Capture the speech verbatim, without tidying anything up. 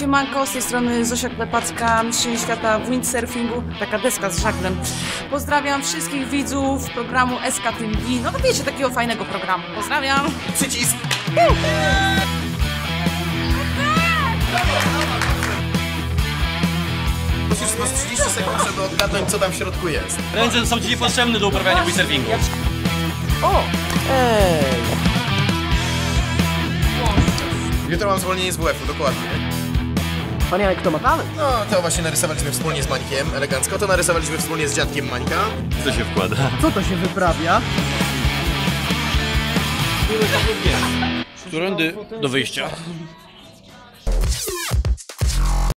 Siemanko, z tej strony Zosia Klepacka, mistrzyni świata w windsurfingu, taka deska z żaglem. Pozdrawiam wszystkich widzów programu S K T V. No to wiecie, takiego fajnego programu. Pozdrawiam. Przycisk! Musisz masz trzydzieści sekund, żeby odgadnąć, co tam w środku jest. Ręce są ci niepotrzebne do uprawiania windsurfingu. O! Ej! Jutro mam zwolnienie z W F-u, dokładnie. Panie, ale kto ma talent? No, to właśnie narysowaliśmy wspólnie z Mańkiem, elegancko. To narysowaliśmy wspólnie z dziadkiem Mańka. Co się wkłada? Co to się wyprawia? Którędy do wyjścia?